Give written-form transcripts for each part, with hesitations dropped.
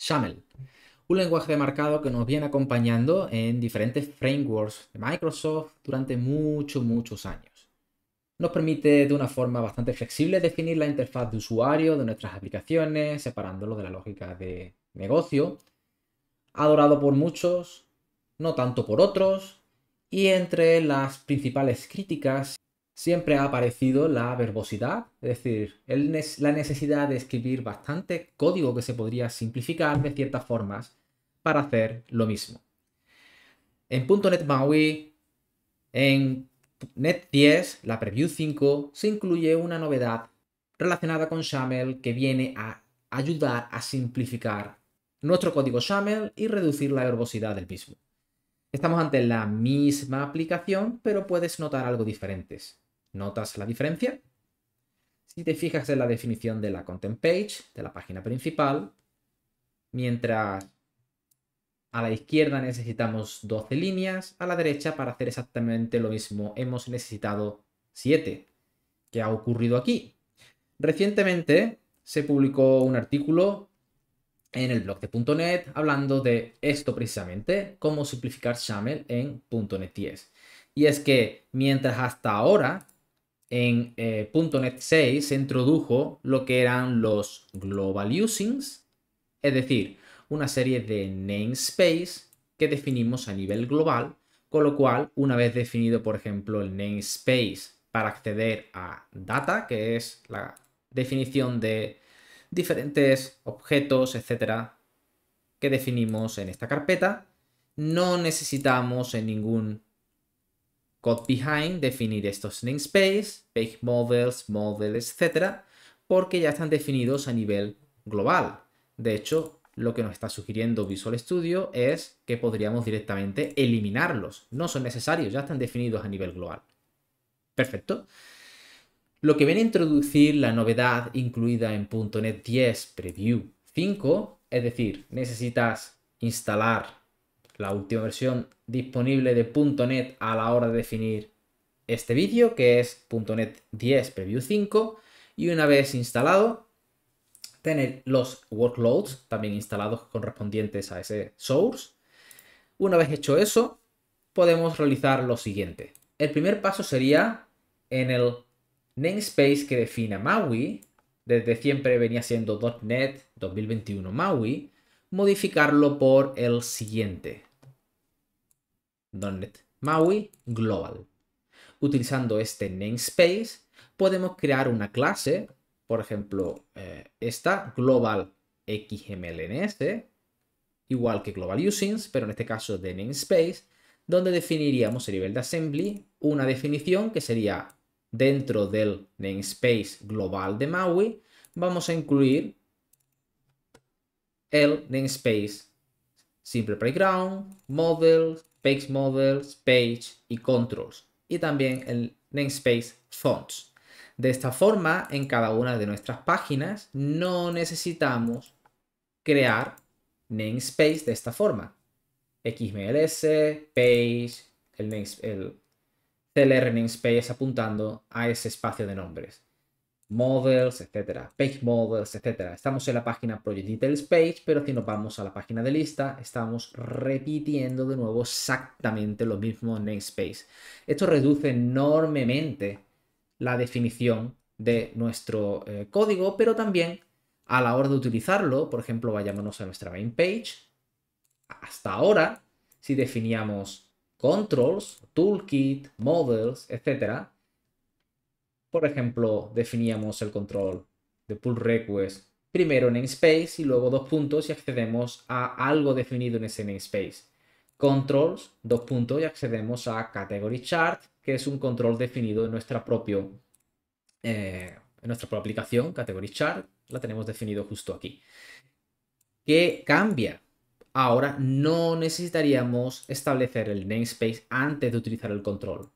XAML, un lenguaje de marcado que nos viene acompañando en diferentes frameworks de Microsoft durante muchos años. Nos permite de una forma bastante flexible definir la interfaz de usuario de nuestras aplicaciones, separándolo de la lógica de negocio. Adorado por muchos, no tanto por otros, y entre las principales críticas siempre ha aparecido la verbosidad, es decir, la necesidad de escribir bastante código que se podría simplificar de ciertas formas para hacer lo mismo. En .NET-MAUI, en .NET 10, la Preview 5, se incluye una novedad relacionada con XAML que viene a ayudar a simplificar nuestro código XAML y reducir la verbosidad del mismo. Estamos ante la misma aplicación, pero puedes notar algo diferentes. ¿Notas la diferencia? Si te fijas en la definición de la content page, de la página principal, mientras a la izquierda necesitamos 12 líneas, a la derecha para hacer exactamente lo mismo hemos necesitado 7. ¿Qué ha ocurrido aquí? Recientemente se publicó un artículo en el blog de .NET hablando de esto precisamente, cómo simplificar XAML en .NET 10. Y es que mientras hasta ahora en .NET 6 se introdujo lo que eran los global usings, es decir, una serie de namespace que definimos a nivel global, con lo cual una vez definido por ejemplo el namespace para acceder a data, que es la definición de diferentes objetos, etcétera, que definimos en esta carpeta, no necesitamos en ningún code behind definir estos namespace, page models, etcétera, porque ya están definidos a nivel global. De hecho, lo que nos está sugiriendo Visual Studio es que podríamos directamente eliminarlos. No son necesarios, ya están definidos a nivel global. Perfecto. Lo que viene a introducir la novedad incluida en .NET 10 Preview 5, es decir, necesitas instalar la última versión disponible de .NET a la hora de definir este vídeo, que es .NET 10 Preview 5, y una vez instalado, tener los workloads también instalados correspondientes a ese source. Una vez hecho eso, podemos realizar lo siguiente. El primer paso sería en el namespace que define MAUI, desde siempre venía siendo .NET 2021 MAUI, modificarlo por el siguiente. .NET-MAUI Global. Utilizando este namespace podemos crear una clase, por ejemplo, esta Global XMLNS, igual que Global Usings, pero en este caso de namespace, donde definiríamos a nivel de assembly una definición que sería dentro del namespace global de MAUI, vamos a incluir el namespace simple playground, models, page y controls, y también el namespace fonts. De esta forma, en cada una de nuestras páginas no necesitamos crear namespace de esta forma. XMLS, page, el CLR namespace apuntando a ese espacio de nombres. Models, etcétera, page models, etcétera. Estamos en la página Project Details Page, pero si nos vamos a la página de lista, estamos repitiendo de nuevo exactamente lo mismo namespace. Esto reduce enormemente la definición de nuestro código, pero también a la hora de utilizarlo, por ejemplo, vayámonos a nuestra main page. Hasta ahora, si definíamos controls, toolkit, models, etcétera, por ejemplo, definíamos el control de pull request primero namespace y luego dos puntos y accedemos a algo definido en ese namespace. Controls, dos puntos y accedemos a category chart, que es un control definido en nuestra propia aplicación, category chart, la tenemos definido justo aquí. ¿Qué cambia? Ahora no necesitaríamos establecer el namespace antes de utilizar el control.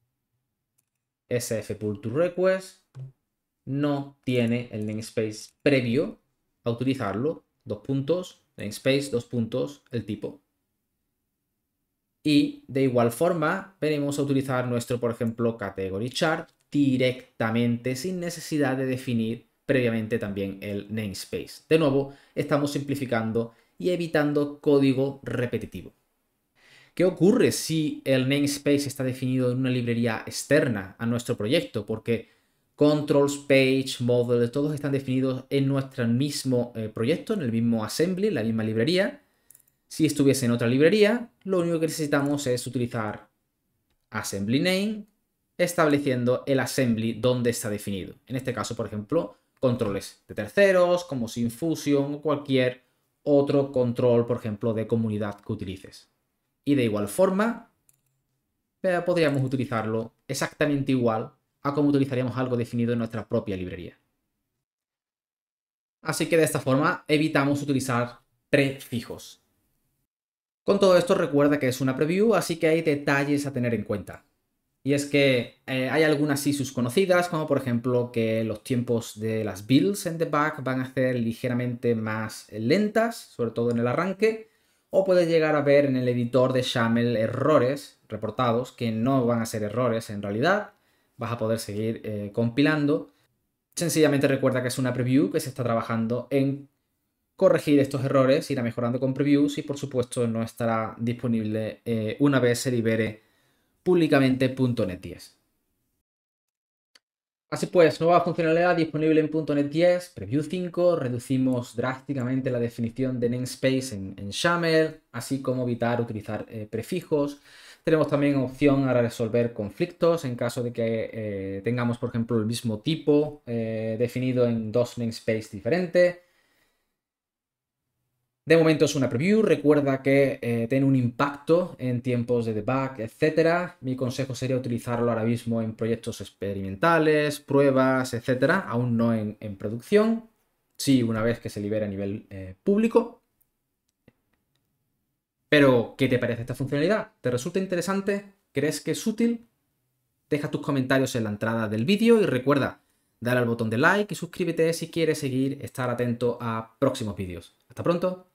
SF pull to request no tiene el namespace previo a utilizarlo, dos puntos, namespace, dos puntos, el tipo. Y de igual forma venimos a utilizar nuestro, por ejemplo, category chart directamente sin necesidad de definir previamente también el namespace. De nuevo, estamos simplificando y evitando código repetitivo. ¿Qué ocurre si el namespace está definido en una librería externa a nuestro proyecto? Porque controls, page, model, todos están definidos en nuestro mismo proyecto, en el mismo assembly, la misma librería. Si estuviese en otra librería, lo único que necesitamos es utilizar assembly name, estableciendo el assembly donde está definido. En este caso, por ejemplo, controles de terceros, como Syncfusion o cualquier otro control, por ejemplo, de comunidad que utilices. Y de igual forma, podríamos utilizarlo exactamente igual a como utilizaríamos algo definido en nuestra propia librería. Así que de esta forma evitamos utilizar prefijos. Con todo esto recuerda que es una preview, así que hay detalles a tener en cuenta. Y es que hay algunas issues conocidas, como por ejemplo que los tiempos de las builds en debug van a ser ligeramente más lentas, sobre todo en el arranque, o puedes llegar a ver en el editor de XAML errores reportados, que no van a ser errores en realidad, vas a poder seguir compilando. Sencillamente recuerda que es una preview, que se está trabajando en corregir estos errores, irá mejorando con previews y por supuesto no estará disponible una vez se libere públicamente .NET 10. Así pues, nueva funcionalidad disponible en .NET 10, Preview 5, reducimos drásticamente la definición de namespace en XAML, así como evitar utilizar prefijos. Tenemos también opción a resolver conflictos en caso de que tengamos, por ejemplo, el mismo tipo definido en dos namespaces diferentes. De momento es una preview, recuerda que tiene un impacto en tiempos de debug, etc. Mi consejo sería utilizarlo ahora mismo en proyectos experimentales, pruebas, etc. Aún no en producción. Sí, una vez que se libere a nivel público. Pero, ¿qué te parece esta funcionalidad? ¿Te resulta interesante? ¿Crees que es útil? Deja tus comentarios en la entrada del vídeo y recuerda, dale al botón de like y suscríbete si quieres estar atento a próximos vídeos. Hasta pronto.